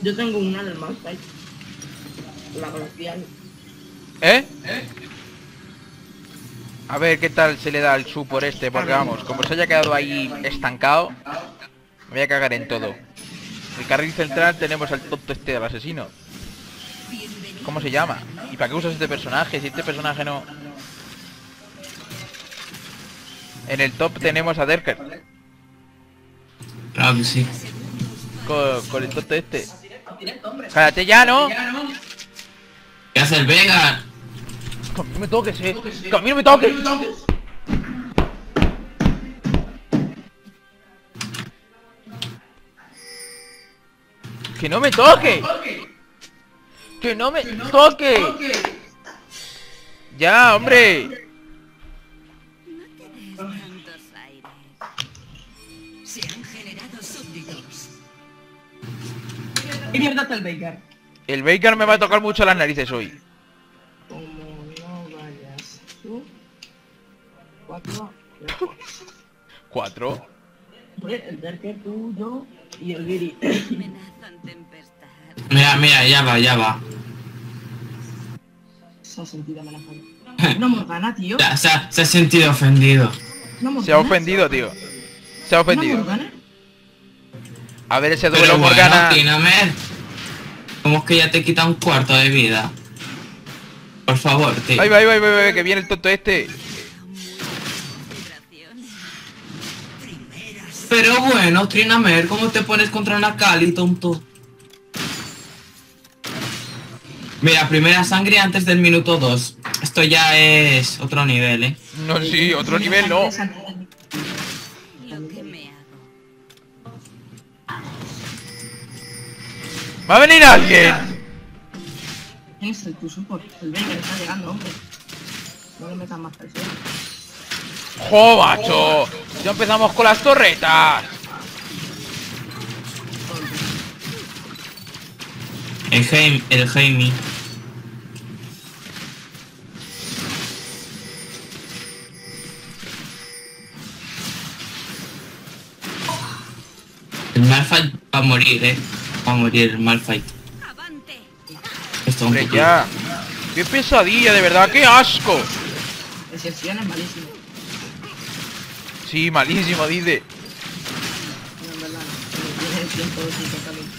Yo tengo una del Malphite. La glacial. ¿Eh? A ver qué tal se le da al support este, porque vamos, como se haya quedado ahí estancado, me voy a cagar en todo. El carril central tenemos al tonto este del asesino. ¿Cómo se llama? ¿Y para qué usas este personaje? Si este personaje no... En el top tenemos a Derker. Claro que sí. Con el tonto este. Cállate ya, ¿no? ¿Qué hace el Vega? Que a mí no me toques, que a mí no me toques. Que no me toque. Que no me toque. Ya, hombre. No te des tantos aires. Se han generado súbditos. ¿Qué mierda está el Baker? El Baker me va a tocar mucho las narices hoy. Como no vayas tú. 4. 4. El Derker, tú, yo y el Giri. Amenazan tempestad. Mira, ya va. Se ha sentido amenazado. Una Morgana, tío. Se ha sentido ofendido. Una Morgana. Se ha ofendido, tío. Se ha ¿Una ofendido. Morgana? A ver ese Pero duelo bueno, Morgana. Trinamer, ¿cómo es que ya te quita un cuarto de vida? Por favor, tío. Ahí va, que viene el tonto este. Pero bueno, Trinamer, ¿cómo te pones contra una Kali, tonto? Mira, primera sangre antes del minuto 2. Esto ya es otro nivel, ¿eh? No, sí, otro nivel no. Lo que me hago. ¡Va a venir alguien! ¿Quién es tu support? El Baker está llegando, hombre. No le metas más presión. ¡Jo, macho! Ya empezamos con las torretas. El Jaime. El Malphite va a morir, Va a morir el Malphite. ¡Avante! Esto un Hombre, poquito. ya. ¡Qué pesadilla, de verdad! ¡Qué asco! El Sesión es malísimo. Sí, malísimo, dice. No, en verdad no. Tiene el tiempo de totalmente.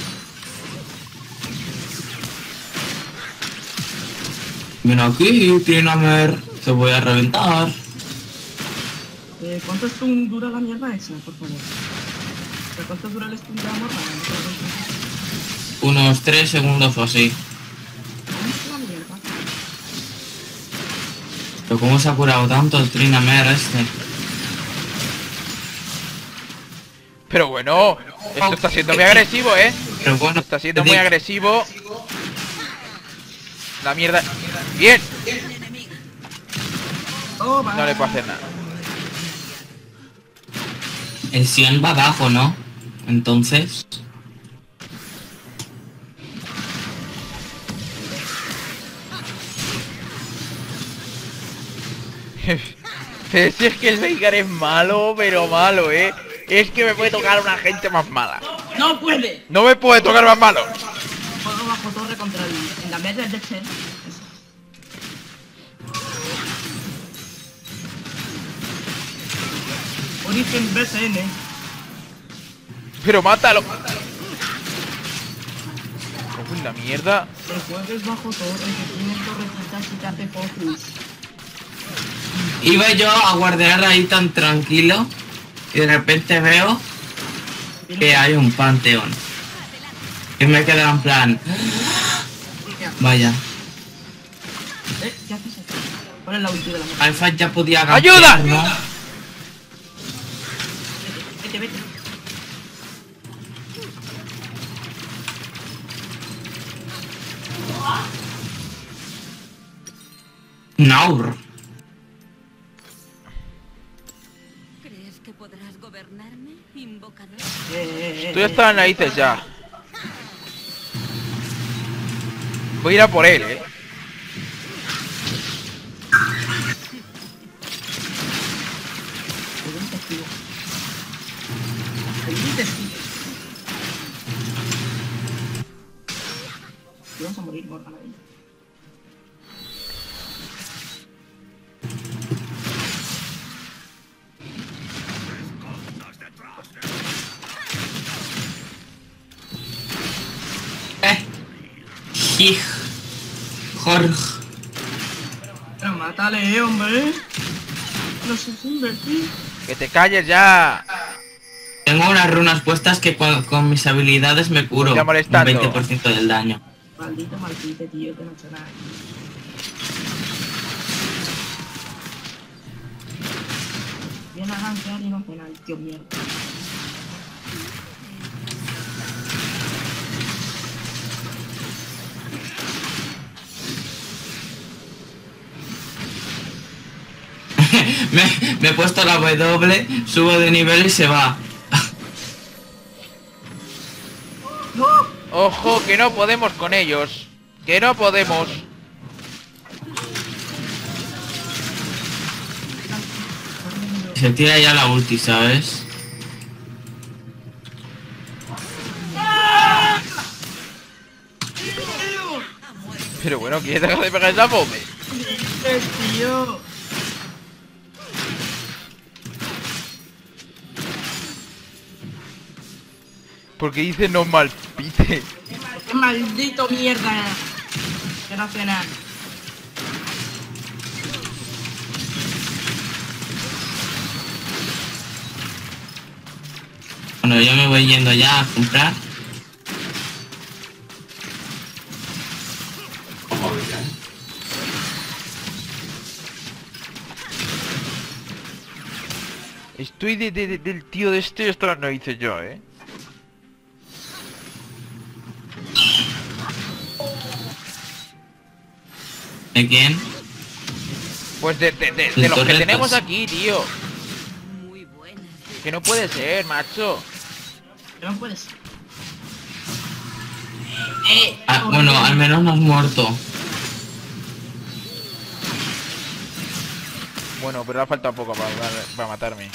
Ven aquí, Trinamer. Te voy a reventar. ¿Cuánto stun dura la mierda esa, por favor? ¿Cuánto dura el stun de la Morgana? Unos 3 segundos o así. La mierda. Pero ¿cómo se ha curado tanto el Trinamer este? Pero bueno, esto está siendo muy agresivo, ¿eh? Pero bueno, Está siendo muy agresivo. La mierda. ¡Bien! Oh, va. No le puedo hacer nada. el Sion va abajo, ¿no? Entonces... Si es que el Veigar es malo, pero malo, ¿eh? Es que me puede tocar una gente más mala. ¡No puede! No me puede tocar más malo. Juego bajo torre contra el... En la mesa de Chen. Origen BCN. Pero mátalo. Uy, la mierda. El juego es bajo torre, que tiene torrecitas y te hace focus. Iba yo a guardar ahí tan tranquilo y de repente veo que hay un panteón. Y me queda en plan... Vaya, ¿Qué haces aquí? Pon la ulti de la mano. Alpha ya podía ¡Ayuda! campear, ¿no? Vete. Naur. ¿Crees que podrás gobernarme, invocador? Estoy hasta las narices ya. Voy a ir a por él, ¿eh? Hay un testigo. Hay un testigo. Te vas a morir, Morgana. Hij. Jorge. Pero mátale, hombre. No sé si invertir. ¡Que te calles ya! Tengo unas runas puestas que con mis habilidades me curo Está un molestando. 20% del daño. Maldito maldito, tío, que no he hecho nada. Viene a gankear y no hace nada, tío mierda. me he puesto la W, subo de nivel y se va. ¡Ojo, que no podemos con ellos! ¡Que no podemos! Se tira ya la ulti, ¿sabes? Pero bueno, ¿quieres dejar de pegar esa bomba? Tío. Porque dice no malpite. ¡Qué maldito mierda! Que no hace nada. Bueno, yo me voy yendo ya a comprar. Estoy del tío de este, esto no hice yo, ¿eh? ¿De quién? Pues de los que torretas. tenemos aquí, tío. Muy buena. Que no puede ser, macho. Que no puedes. Ah, bueno, al menos no has muerto. Bueno, pero ha faltado poco para matarme.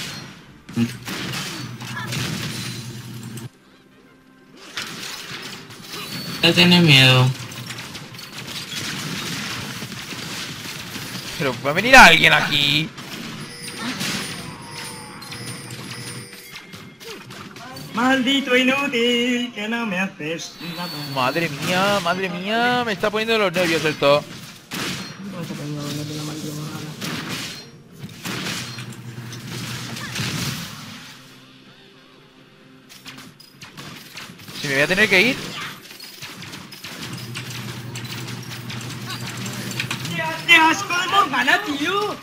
No tienes miedo. Pero va a venir alguien aquí. Maldito inútil, que no me haces nada. Madre mía, me está poniendo los nervios esto. No me está poniendo no tiene maldito nada. Si me voy a tener que ir. ¡Qué asco de Morgana, tío!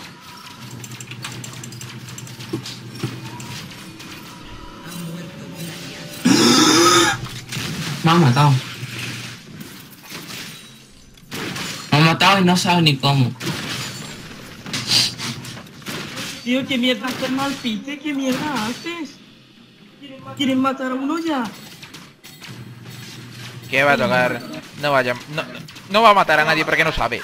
Me ha matado. Me ha matado y no sabe ni cómo. Tío, ¿qué mierda haces, malpite? ¿Qué mierda haces? ¿Quieren matar a uno ya? ¿Qué va a tocar? No vaya. No va a matar a nadie porque no sabe.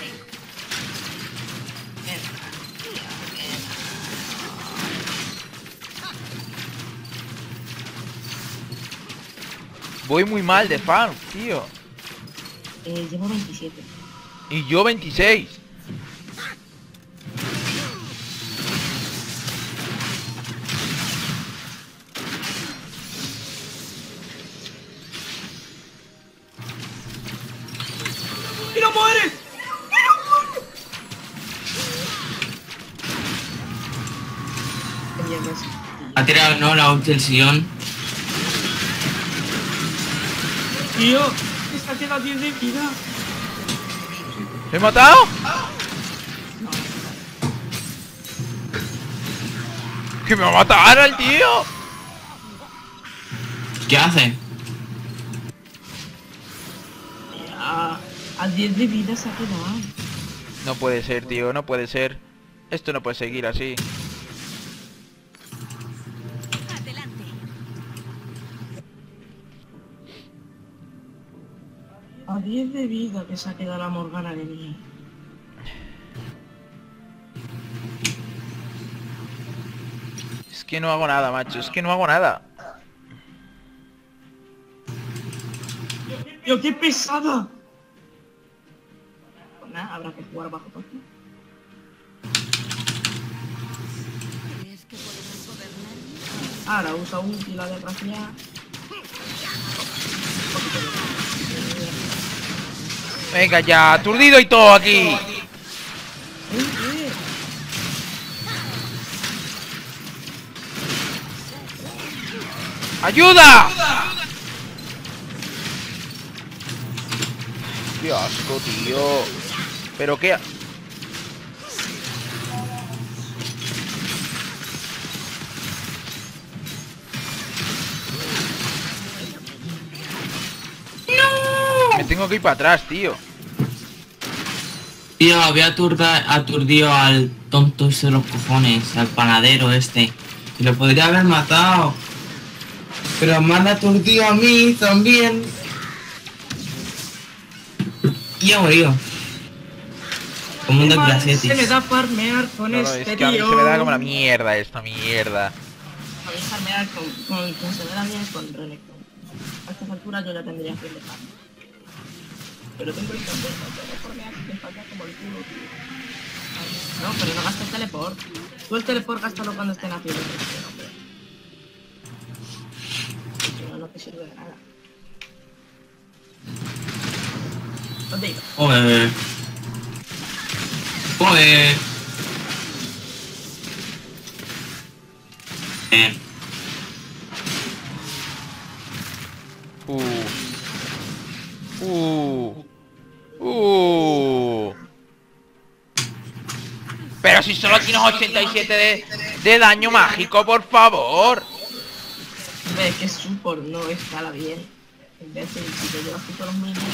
Voy muy mal de fan, tío. Llevo 27. Y yo 26. ¡Y no mueres! ¿Qué mierda es? Ha tirado no la ulti el sillón. Tío, esta queda 10 de vida. ¿Me he matado? No, ¡Que me va a matar al tío! ¿Qué hace? a 10 de vida se ha quedado. No puede ser, tío, no puede ser. Esto no puede seguir así. Adelante. A 10 de vida que se ha quedado la Morgana de mí. Es que no hago nada, macho, es que no hago nada. Tío, qué pesada. Pues nada, habrá que jugar bajo por aquí. ¿Crees que podemos gobernar? Ahora usa un kilo de racia. Venga ya, aturdido y todo aquí. ¡Ayuda! ¡Qué asco, tío! ¿Pero qué? ¡No! Me tengo que ir para atrás, tío. Tío, había aturdido al tonto ese de los cojones, al panadero este. Y lo podría haber matado. Pero me han aturdido a mí también. Y he morido. Como un Qué mal desgraciatis. se me da farmear con No, no, este es que a mí tío. se me da como la mierda esta mierda. A mí farmear con quien se me da bien es con Renekton. A estas alturas yo ya tendría que dejar. Pero tengo el contento, pero farmear sin falta como el culo, tío. No, pero no gastes teleport. Tú el teleport gástalo cuando estén haciendo presión, hombre. Si no, no te sirve de nada. ¿Dónde he ido? Joder. Joder. Pero si solo tienes 87 de daño mágico, por favor. Hombre, que support no escala bien. En vez de si te llevas tú todos los minions.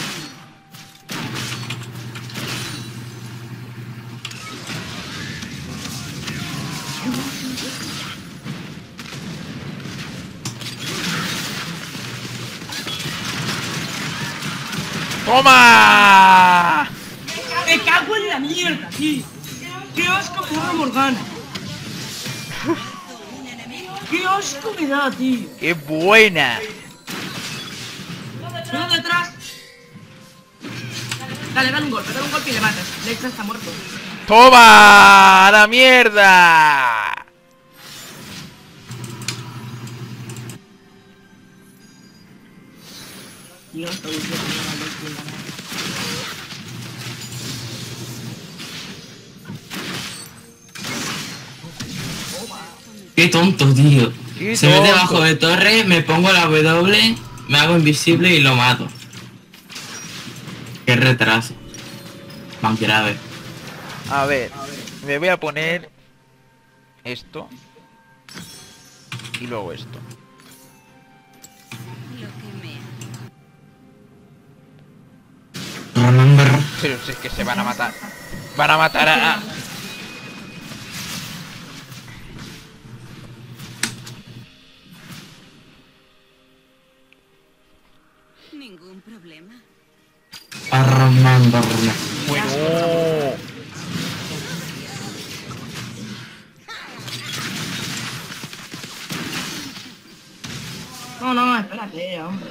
¡Toma! ¡Me cago en la mierda, tío! ¡Qué asco me da la Morgana! ¡Qué asco me da, tío! ¡Qué buena! ¡Uno detrás! Dale un golpe y le matas. Lexa está muerto. ¡Toma! ¡A la mierda! Tío, estoy diciendo que no. Qué tonto, tío. Qué Se mete tonto. debajo de torre, me pongo la W, me hago invisible y lo mato. Qué retraso. Más grave. A ver, me voy a poner esto y luego esto. Lo que me Pero si es que se van a matar. Van a matar a... ningún problema. Bueno. No, espérate, hombre.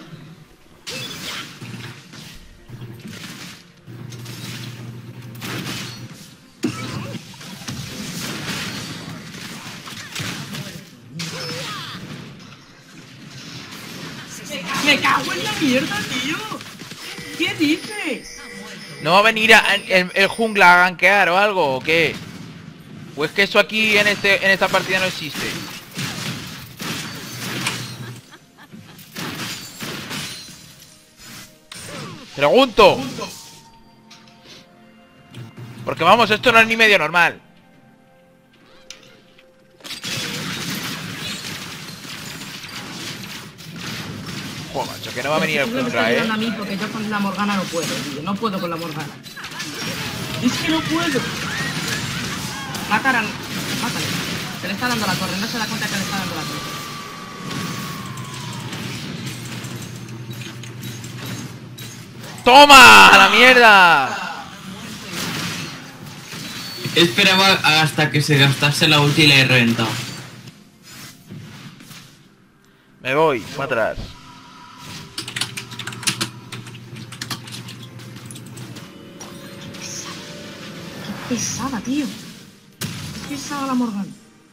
¡Me cago en la mierda, tío! ¿Qué dices? ¿No va a venir el jungla a gankear o algo o qué? ¿O es que eso aquí en esta partida no existe? Pregunto. Porque vamos, esto no es ni medio normal. Joder, macho, que no va a venir el Me está jungla, ayudando a mí porque yo con la Morgana no puedo, tío. No puedo con la Morgana. Es que no puedo. Mátale. Se le está dando la torre, no se da cuenta que le está dando la torre. ¡Toma! ¡A la mierda! Esperaba hasta que se gastase la ulti y le he reventado. Me voy, para atrás. Pesada, tío. Es pesada la Morgana.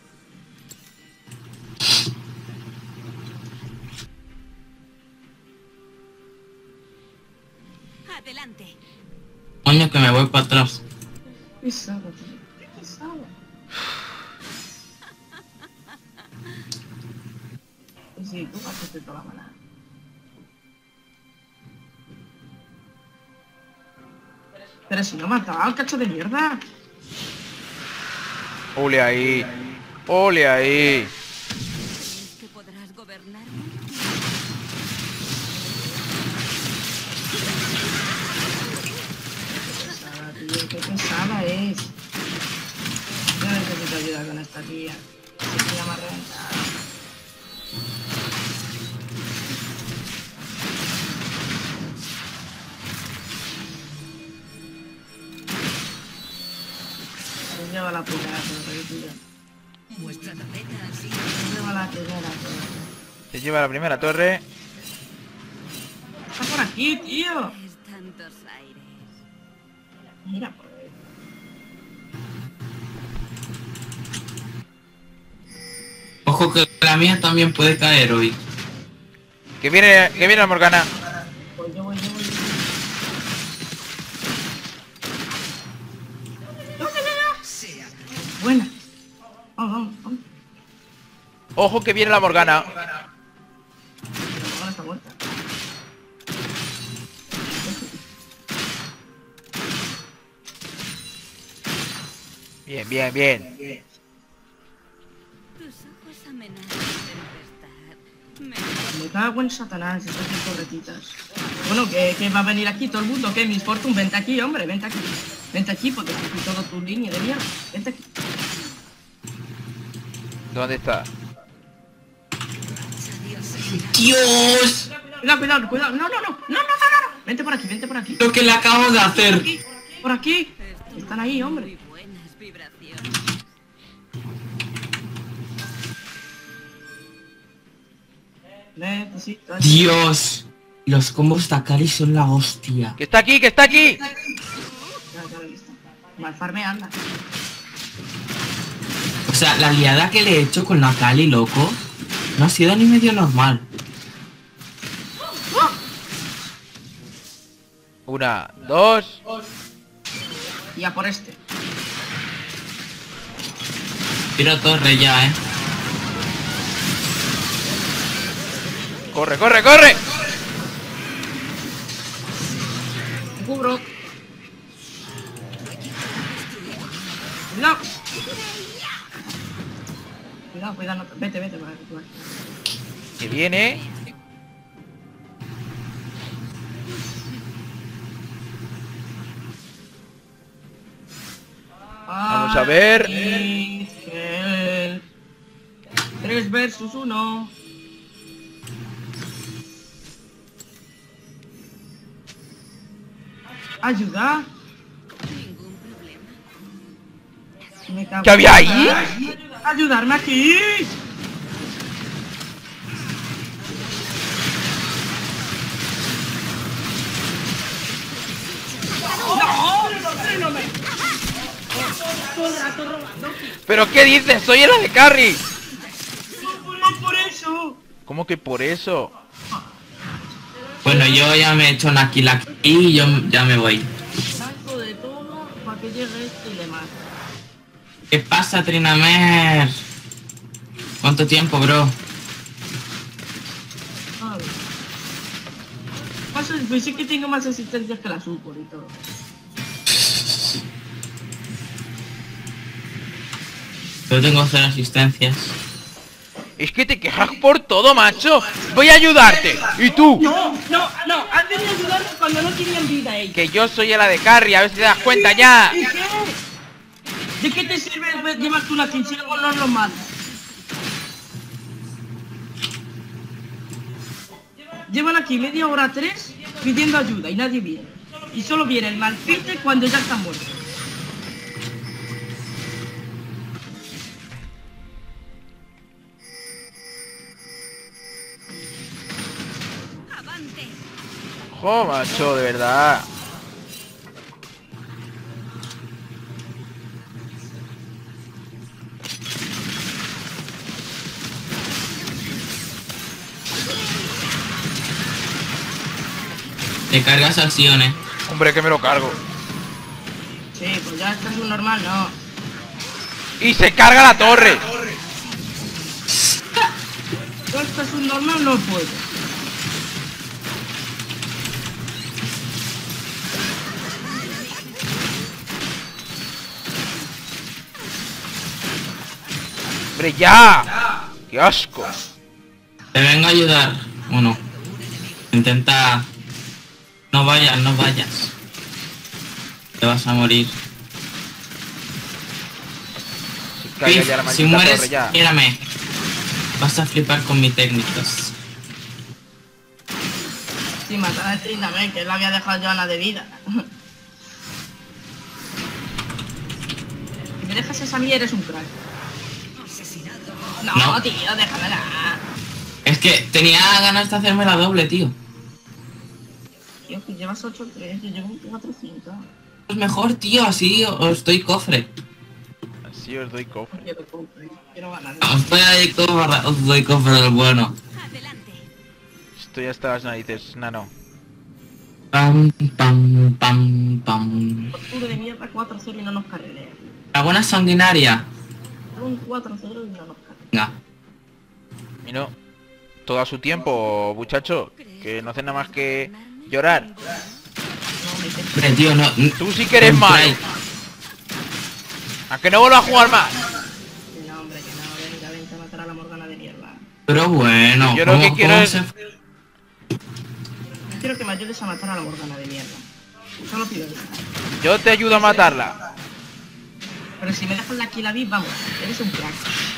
Adelante. Coño, que me voy para atrás. Pesada, tío. Qué pesada. Y sí, tú haces toda la manada. Pero si no mataba al cacho de mierda. Ole ahí. Ole ahí. ¿Crees que podrás gobernarme? Pesada, tío. Qué pesada es. Yo necesito ayuda con esta tía. Se llama reventada. Se lleva la primera torre, tío. Vuestra torreta ha sido... Se lleva la primera torre. Se lleva la primera torre. Está por aquí, tío. Es tantos aires. Mira por ahí. Ojo que la mía también puede caer hoy. Que viene la Morgana. Voy yo. Buena. Vamos. Ojo que viene la Morgana. La Morgana está muerta. Bien. Tus ojos amenazan tempestad. Me cago en Satanás, estas dos torretitas. Bueno, que va a venir aquí todo el mundo, que Miss Fortune, vente aquí, hombre, vente aquí. Vente aquí, porque aquí toda tu línea de mierda. Vente aquí. ¿Dónde está? ¡Dios! Cuidado. No. Vente por aquí. Lo que le acabo de hacer. Por aquí. Esto Están ahí, muy hombre. buenas vibraciones. Necesito ayuda. Dios. Los combos de Akali son la hostia. ¡Que está aquí! Ya lo he visto. Malfarme anda. O sea, la liada que le he hecho con la Akali, loco, no ha sido ni medio normal. Una, dos. Y a por este. Tiro torre ya, ¡Corre! Te cubro. Cuidado, no, vete, por aquí. Que viene. Vamos a ver. Ángel. 3 versus 1. Ayuda. Ningún problema. Me cago ¿Qué había ahí? ¡Ayudarme aquí! ¿Pero qué dices? ¡Soy el de carry! Por eso. ¿Cómo que por eso? Bueno, yo ya me he hecho una kill aquí y yo ya me voy. Saco de todo para que llegue este y le mate. ¿Qué pasa, Trinamer? ¿Cuánto tiempo, bro? ¿Sabes? Pues sí que tengo más asistencias que la Super y todo. Yo tengo 0 asistencias. Es que te quejas por todo, macho. Voy a ayudarte. ¿Y tú? No, has venido a ayudarme cuando no tenían vida ellos. Que yo soy el de carry, a ver si te das cuenta ya. ¿Y qué? ¿De qué te sirve llevar tú una kill si luego no los matas? Llevan aquí media hora 3 pidiendo ayuda y nadie viene. Y solo viene el malpite cuando ya están muertos. ¡Avante! Jo, macho, de verdad. Te cargas al Sion, Hombre, que me lo cargo. Sí, pues ya esto es un normal, no. ¡Y se carga la torre! Yo esto es un normal, no puedo. ¡Hombre, ya! ¡Qué asco! Te vengo a ayudar. Bueno, intenta... No vayas, no vayas. Te vas a morir. Caiga Pif, ya la si maldita mueres, torre ya. mírame. Vas a flipar con mis técnicas. Sí, matar a Trindamen, que él había dejado yo a Ana de vida. Si me dejas esa mía, eres un crack. No, No. tío, déjamela. Es que tenía ganas de hacerme la doble, tío. Tío, que llevas 8-3, yo llevo un 4-5. Es mejor, tío, así os doy cofre. Así os doy cofre. Quiero comprar, quiero ganar. Os doy cofre del bueno. Adelante. Estoy hasta las narices, nano. Pam, pam, pam, pam. Octubre de mierda 4-0 y no nos carrelea. La buena sanguinaria. Un 4-0 y no nos carrelea. Venga. Y no. Todo a su tiempo, muchacho. Que no hace nada más que llorar. No, me dices Hombre, tío, no... Tú sí que eres malo. Entráis. A que no vuelva a jugar más. que no, hombre, que no, venga, vente a matar a la Morgana de mierda. Pero bueno, Yo lo que quiero es- Quiero que me ayudes a matar a la Morgana de mierda. Solo pido eso. Yo te ayudo a matarla. Pero si me dejas la kill a Viv, vamos, eres un crack.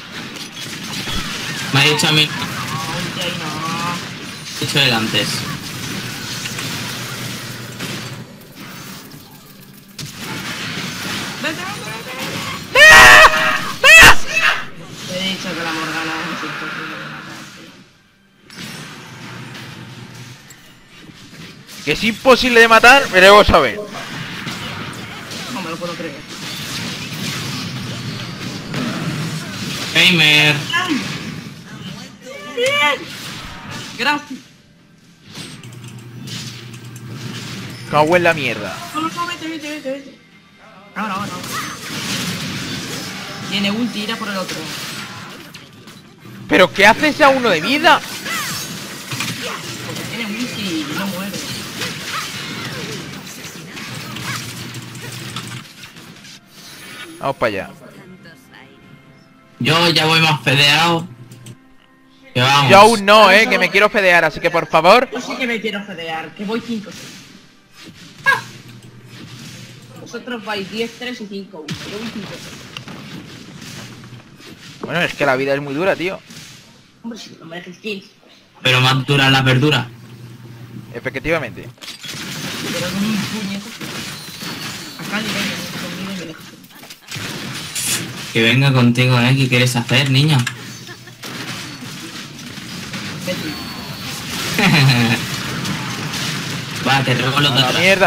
Me ha dicho a mí... No, ulti ahí no. He dicho él antes. Vete, vete, Te he dicho que la Morgana es imposible de matar, tío. Que es imposible de matar, veremos a ver. No me lo puedo creer. Gamer. ¡Bien! Gracias. Cago en la mierda. No, no, no, vete. Ahora. Tiene ulti, irá por el otro. ¿Pero qué hace ese a uno de vida? Porque tiene ulti y no muere. Vamos para allá. Tantos aires. Yo ya voy más fedeado. Que vamos. Yo aún no, que me quiero fedear, así que por favor. Yo sí que me quiero fedear, que voy 5-6. Vosotros vais 10-3 y 5-1. Yo voy 5-6. Bueno, es que la vida es muy dura, tío. Hombre, si no me dejes kills. Pero más dura la verdura. Efectivamente. Pero con un puñetazo. Acá ni venga, conmigo y me dejas. Que venga contigo, ¿qué quieres hacer, niño? Vete. Va, te robo los A de la atrás. mierda.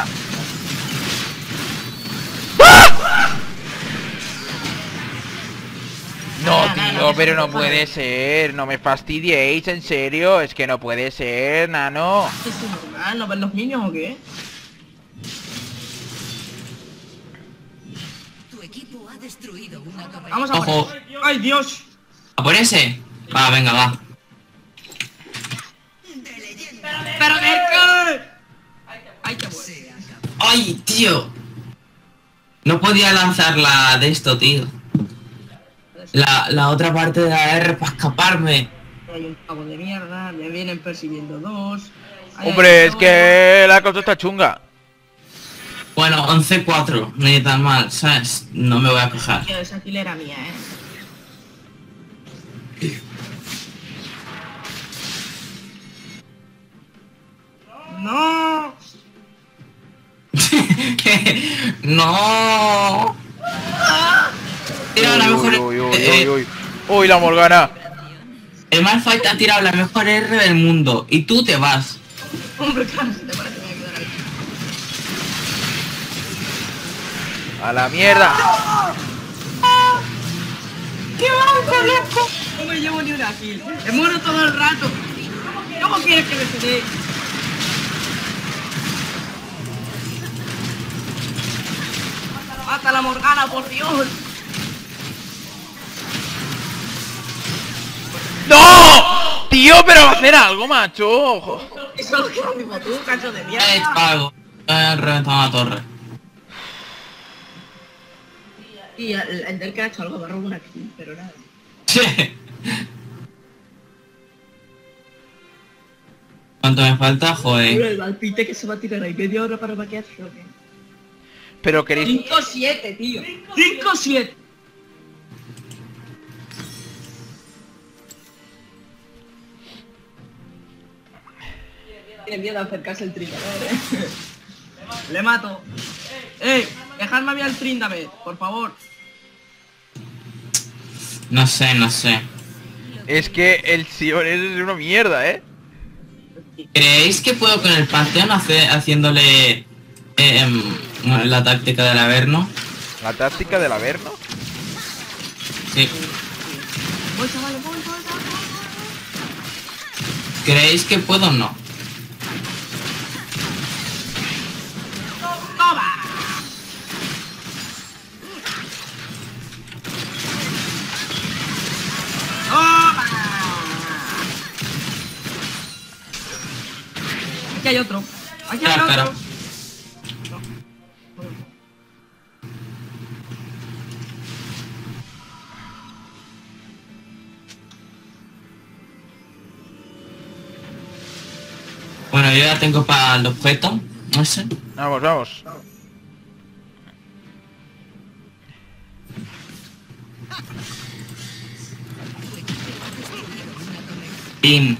No, tío, pero no puede ser. No me fastidiéis, en serio. Es que no puede ser, nano. ¿Qué es normal? ¿No ven los niños o qué? Tu equipo ha destruido una torre. Vamos a Ojo. por ese. ¡Ay, Dios! ¿A por ese? Va, venga, va. ¡Pero de qué! ¡Ay, qué bueno! ¡Ay, tío! No podía lanzar la de esto, tío. La otra parte de la R para escaparme. Hay un pavo de mierda, me vienen persiguiendo dos. Ay, Hombre, ay, es no. que la cosa está chunga. Bueno, 11-4, ni tan mal, ¿sabes? No me voy a quejar. Tío, esa kill era mía, ¡No! ¡No! Tira la mejor... Uy, la Morgana. el Malphite ha tirado la mejor R del mundo y tú te vas. Hombre, claro, si te parece que me voy a quedar ahí. A la mierda. ¡Qué va, loco! No me llevo ni una kill. Me muero todo el rato. ¿Cómo quieres que me quede? ¡Mata a la Morgana, por Dios! ¡No! Tío, pero hacer algo, macho. Eso es lo mismo tú, cacho de He mierda. pago. He reventado la torre. Y el del que ha hecho algo, me robo una kill, pero nada. ¿Cuánto me falta? Joder. El Valpite que se va a tirar ahí media hora para maquillarse, ¿o qué? Pero queréis... 5-7, tío. 5-7. Tiene miedo a acercarse el trindamer, Le mato. ¡Ey! Dejadme a mí al trindamer, por favor. No sé, no sé. Es que el Sion es una mierda, ¿eh? ¿Creéis que puedo con el Panteón haciéndole la táctica del Averno? La táctica del Averno. Sí. Voy, chavales, voy. ¿Creéis que puedo o no? ¡Toma! ¡Toma! Aquí hay otro. Aquí hay Espera, otro. Bueno, yo ya tengo para el objeto. No sé. Vamos, vamos. Pim.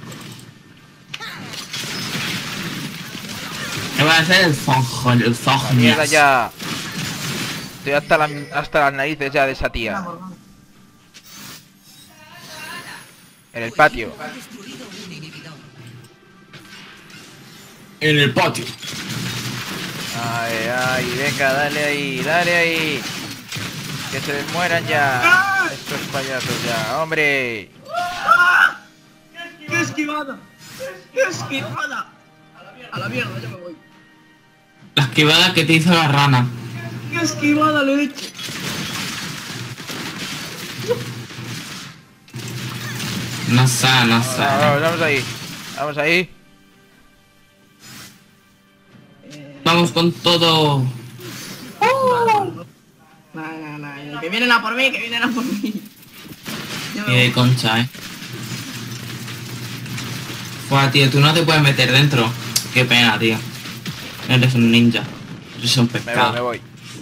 Me voy a hacer el fonjo, el La mierda zognias. ya. Estoy hasta las narices ya de esa tía. En el patio. En el patio. Ay, ay, venga, dale ahí. Que se les mueran ya. Estos payasos ya, hombre. ¡Qué esquivada! ¡Qué esquivada! A la mierda, yo me voy. La esquivada que te hizo la rana. ¡Qué esquivada le he hecho! No sé, no sé. Vamos ahí. Vamos ahí. Vamos con todo. No. Que vienen a por mí, que vienen a por mí. Yo me Y de voy. concha, Buah, tío, tú no te puedes meter dentro. Qué pena, tío. Eres un ninja. Eres un Me pescado. voy.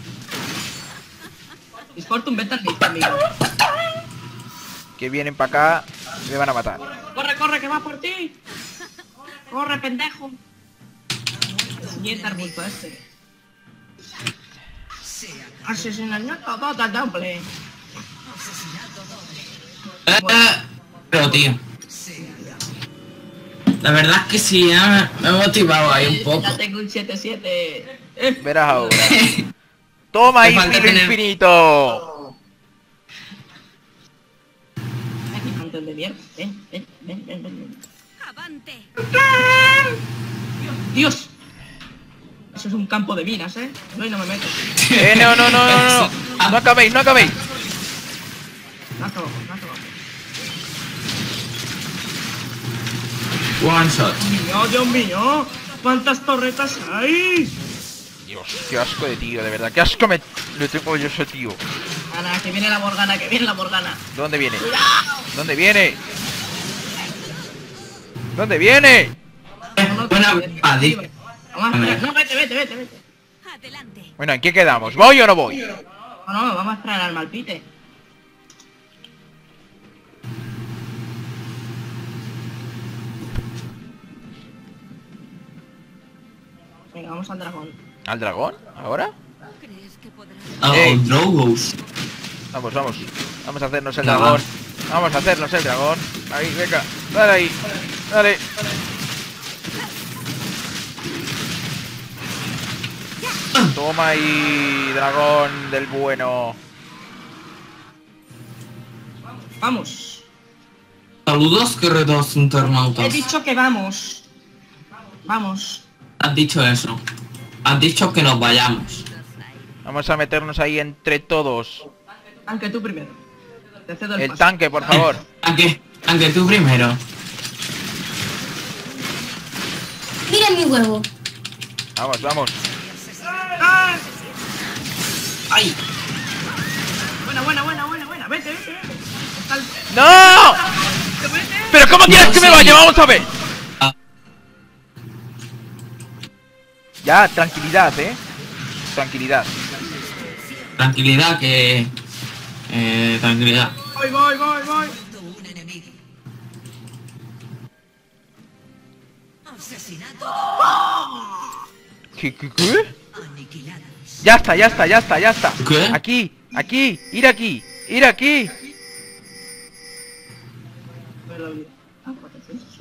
Discord, vete al lista, amigo. Que vienen para acá. Me van a matar. ¡Corre, que va por ti! ¡Corre, pendejo! Nieta arbulto este. Asesinato total doble. Pero, tío. La verdad es que sí, me he motivado ahí un poco. Ya tengo un 7-7. Verás ahora. Toma ahí, Me falta filo tener- infinito. Aquí, cantón de mierda. Ven. Avante. ¡Dios! Eso es un campo de minas, ¿eh? No, y no me meto. No. No acabéis. No acabo. One shot. Dios mío, ¿cuántas torretas hay? Dios, qué asco de tío, de verdad. Qué asco le tengo yo a ese tío. Ana, que viene la Morgana. ¿Dónde viene? ¿Dónde viene? ¿Dónde viene? Buena padita. Vamos a esperar. No, vete. Adelante. Bueno, ¿en qué quedamos? ¿Voy o no voy? No, vamos a esperar al Malpite. Venga, vamos al dragón. ¿Al dragón? ¿Ahora? ¿Crees que podrás? Ey. Drogos. Vamos. Vamos a hacernos el No. dragón. Vamos a hacernos el dragón. Ahí, venga. Dale ahí. Dale. Toma ahí, dragón del bueno. Vamos. Saludos, queridos internautas. He dicho que vamos. Vamos. Has dicho eso. Has dicho que nos vayamos. Vamos a meternos ahí entre todos. Aunque tú primero. Te cedo el El paso. tanque, por favor. Aunque tú primero. Mira mi huevo. Vamos, vamos. ¡Ay! Buena. Vete. Está el... ¡No! Vete. ¿Pero cómo quieres No, que me sí. vaya? Vamos a ver. Ah. Ya, tranquilidad, tranquilidad. Tranquilidad que... tranquilidad. Voy. Un enemigo. Asesinato. ¿Qué? Aniquilados. Ya está. ¿Qué? Aquí, ir aquí. Me lo olvidé. Pues eso.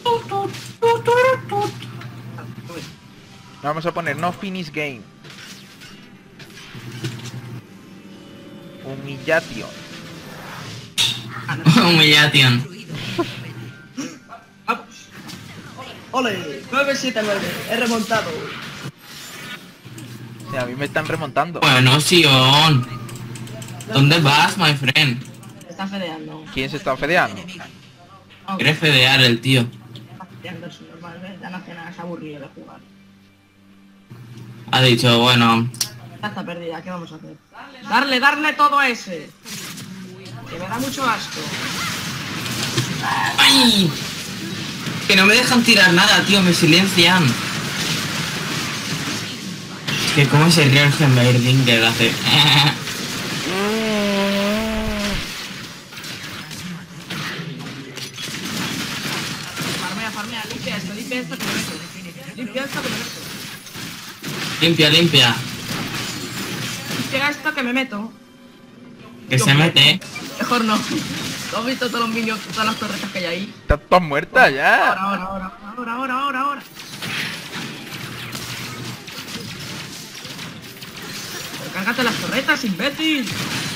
Vamos a poner no finish game. Humillation. Humillación. Vamos. Ole, 979. He remontado. O sea, a mí me están remontando. Bueno, Sion. ¿Dónde vas, my friend? Me está fedeando. ¿Quién se está fedeando? No, Quiere fedear el tío. está fedeando, es normal, ¿ves? Ya no hace nada, es aburrido de jugar. Ha dicho, bueno... Ya está perdida, ¿qué vamos a hacer? Darle todo a ese. Que me da mucho asco. ¡Ay! Que no me dejan tirar nada, tío, me silencian. Es que cómo se ríe el Heimerdinger que hace... Farmea, limpia esto que me meto. Limpia esto que me meto. Limpia. Limpia esto que me meto. Que se mete. Mejor no. ¿No has visto todos los minions, todas las torretas que hay ahí? Estás todas muertas ya. Ahora. Pero cárgate las torretas, imbécil.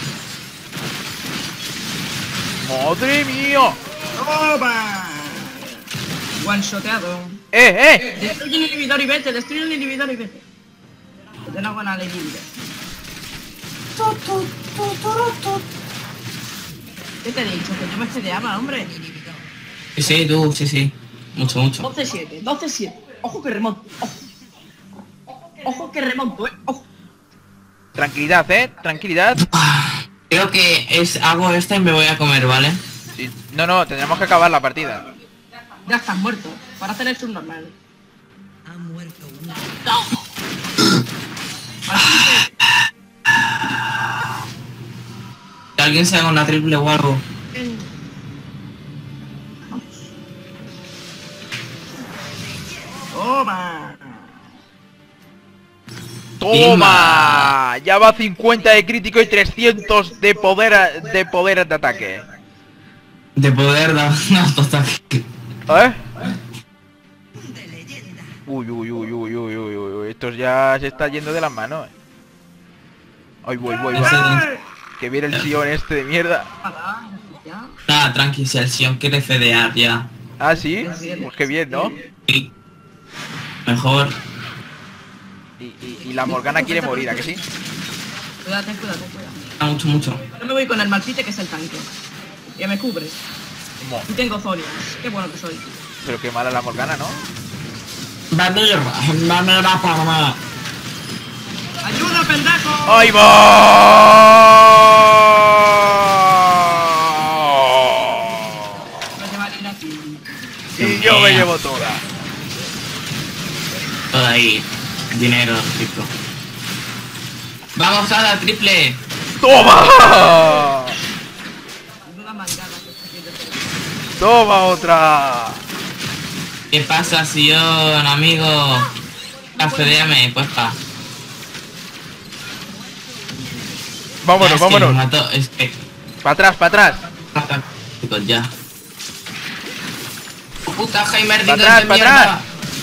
¡Madre mía! ¡Toma! One-shoteado. Destruye el inhibidor y vete, Que te no hago nada de inhibidor. ¿Qué te he dicho? Que yo me fedeaba, hombre. Sí, tú, sí. Mucho. 12-7. Ojo que remonto. Ojo que remonto, Ojo. Tranquilidad, tranquilidad. Creo que hago esta y me voy a comer, ¿vale? Sí, no, tendremos que acabar la partida. Ya estás muerto. Para hacer el subnormal. Ha muerto uno. Que alguien se haga una triple o algo. Toma. ¡Toma! Ya va 50 de crítico y 300 de poder de ataque. De poder dar ataque. De leyenda. Uy, estos ya se está yendo de las manos. Ay, voy. Que viene el Sion este de mierda. Ya. Nada, tranqui, si el Sion quiere fedear ya. Ah, sí, pues qué bien, ¿no? Sí. Mejor. Y la Morgana quiere morir, ¿a que sí? Cuídate. Mucho. Yo me voy con el Malfite, que es el tanque. Que me cubre. Mo. Y tengo zonias. Qué bueno que soy. Pero qué mala la Morgana, ¿no? ¡Ayuda, pendejo! ¡Ahí va! Me lleva a ir aquí. Y yo me llevo toda. Todo ahí. Dinero, rico. Vamos a la triple. ¡Toma! Menuda mangada que está haciendo este. ¡Toma otra! ¿Qué pasa, Sion, amigo? Fedeame, porfa. Vámonos, Es que vámonos. me mató, es que... Para atrás. Chicos, ya. Puta Heimerdinger Pa' atrás, de pa' mierda. atrás.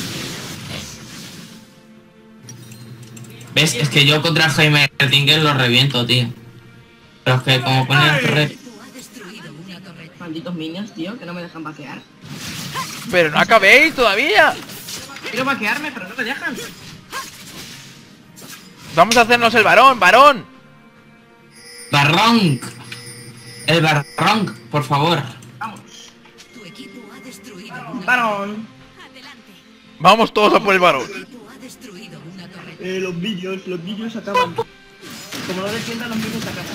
¿Ves? Es que yo contra el Heimerdinger lo reviento, tío. Pero es que como ponen el torre... Tú has destruido una torreta. Malditos minions, tío, que no me dejan vaquear. Pero no acabéis todavía. Quiero vaquearme, pero no me dejan. Vamos a hacernos el varón, varón. Barrón. El barrón, por favor. Vamos. Tu equipo ha destruido una... Varón. Adelante. Vamos todos a por el varón. Tu equipo ha destruido una torre. Los vídeos acaban. Como no defiendan, los vídeos acaban.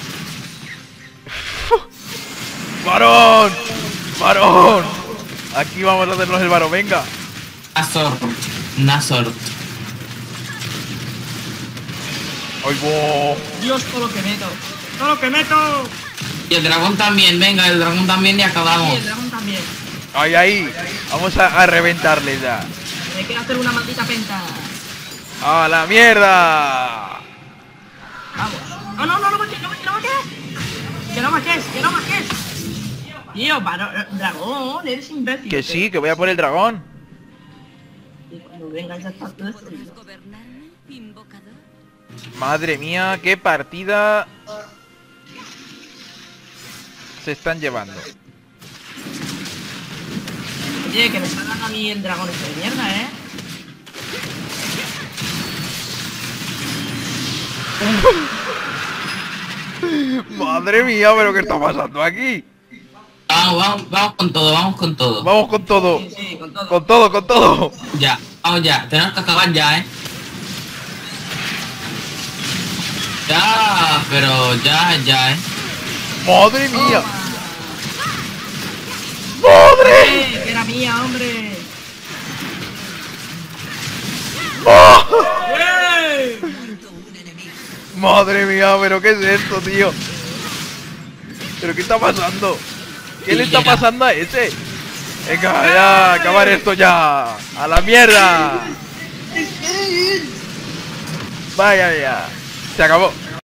¡Varón! ¡Varón! Aquí vamos a hacernos el varón, venga. Nasort. ¡Oigo! Dios, todo lo que meto. ¡Todo lo que meto! Y el dragón también, venga, el dragón también y Y acabamos. el dragón también. ¡Ahí, ahí! Vamos a reventarle ya. Me quiero hacer una maldita penta. ¡A la mierda! Vamos. No, no, no, no mates, no mates, no mates. Que no mates, que no mates. Tío, dragón, eres imbécil. Que sí, que voy a por el dragón. Y cuando venga ya está todo ¿Podrás destruido. gobernarme, invocador? Madre mía, qué partida se están llevando. Oye, que me está dando a mí el dragón este de mierda, ¿eh? Madre mía, pero ¿qué está pasando aquí? Vamos con todo, vamos con todo. Vamos con todo. Sí, sí, con todo. Con todo, con todo. Ya, vamos ya, tenemos que acabar ya, Ya, pero ya, Madre mía. ¡Madre! Que era mía, hombre. ¡Oh! ¡Eh! Madre mía, pero ¿qué es esto, tío? ¿Pero qué está pasando? ¿Qué le está pasando a ese? Venga, ya, acabar esto ya. ¡A la mierda! Vaya ya. Se acabó.